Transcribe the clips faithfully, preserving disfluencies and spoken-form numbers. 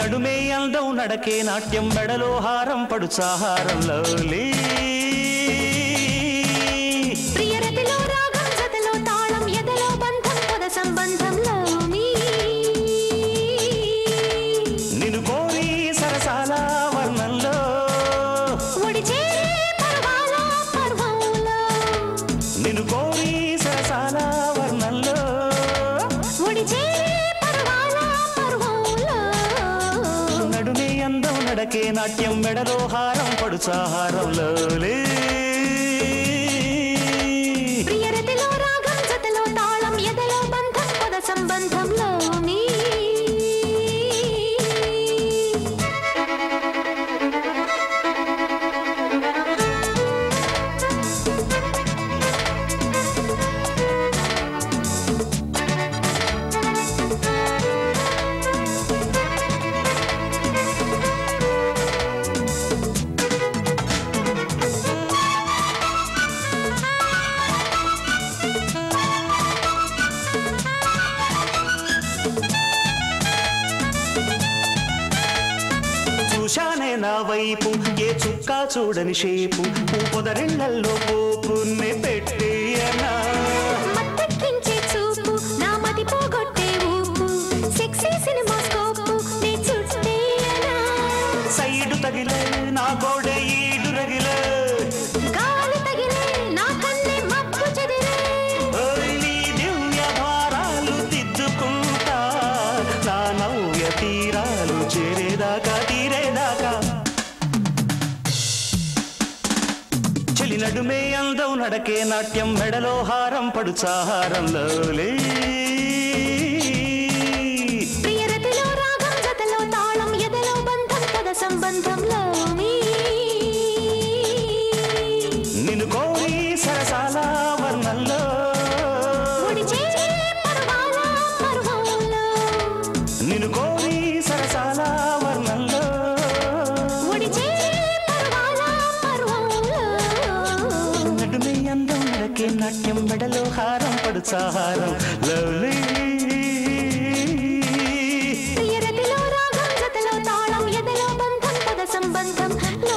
నడుమే అందం నడకే నాట్యం మెడలో హారం పడుచాహారంలో ప్రియరతిలో రాగం జతలో తాళం ఎదలో బంధం పద సంబంధంలో నిన్ను కోరి సరసాల వర్ణంలో ఒడిచే పర్వాల పర్వంలో నిన్ను కోరి సరసాల వర్ణంలో ఒడిచే పర్వాల పర్వంలో నడుమే అందం నడకే నాట్యం మెడలో హారం పడుచాహారంలో ప్రియరతిలో రాగం జతలో తాళం ఎదలో బంధం పద సంబంధంలో చూశానే నా వైపు ఏ చుక్కా చూడని షేపు పొదరిళ్లల్లో పోపున్నే పెట్టేయనా మత్తెక్కించే చూపు నా మతి పోగొట్టే ఊపు సెక్సీ సినిమా స్కోపు నీ చుట్టేయనా సైడు తగిలే నా గోడె ఈడు రగిలే గాలి తగిలే నా కన్నే మబ్బు చెదిరే ఓయ్ నీ దివ్య భారాలు దిద్దుకుంటా నా నవ్య తీరాలు చేరేదాకా తీరేదాకా చెలి నడుమే అందం నడకే నాట్యం మెడలో హారం పడుచాహారంలో ప్రియరతిలో రాగం జతలో తాళం ఎదలో బంధం పద సంబంధంలో నిన్ను కోరి సరసాల వర్ణంలో ఒడిచే పర్వాల పర్వంలో నిన్ను కోరి సరసాల వర్ణంలో ఒడిచే పర్వాల పర్వంలో నడుమే అందం నడకే నాట్యం మెడలో హారం పడుచాహారం లవ్లీ ప్రియరతిలో రాగం జతలో తాళం ఎదలో బంధం పద సంబంధంలో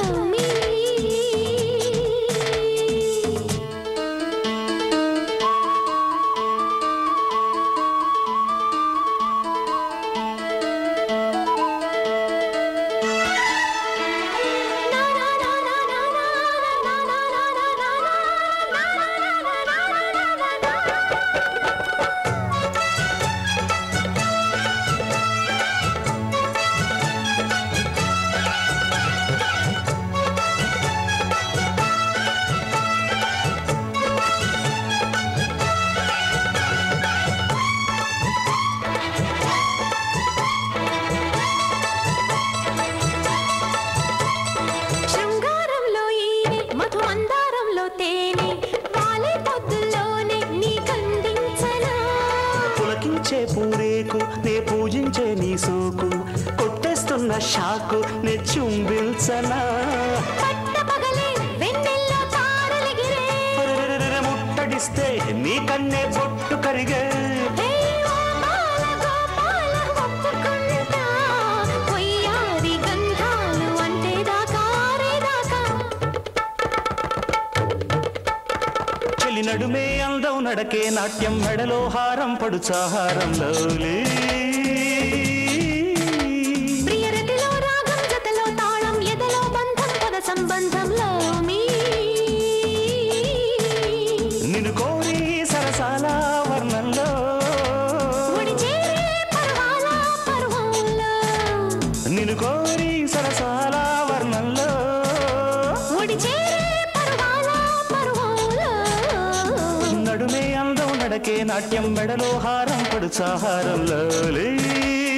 శృంగారంలో ఈనే మధు మందారంలో తేనె వాలే పొద్దుల్లోనే నీ కందించనా పులకించే పూరేకు నే పూజించే నీ సోకు కొట్టేస్తున్న షాకు నే చుంబిల్చనా పట్ట పగలే వెన్నెల్లో తారలిగిరే అరెరెరెరె ముట్టడిస్తే నీ కన్నే పొట్టు కరిగే హే ఓ బాల గోపాల ఒప్పుకుంటా పొయ్యారి గంధాలు అంటే దాకా రేదాకా చెలి నడుమే అందం నడకే నాట్యం మెడలో హారం పడుచాహారంలో ప్రియరతిలో రాగం జతలో తాళం ఎదలో బంధం పద సంబంధంలో నిన్ను కోరి సరసాల వర్ణంలో ఒడిచే పర్వాల పర్వంలో నిన్ను కోరి సరసాల వర్ణంలో ఒడిచే పర్వాల పర్వంలో నడుమే అందం నడకే నాట్యం మెడలో హారం పడుచాహారంలో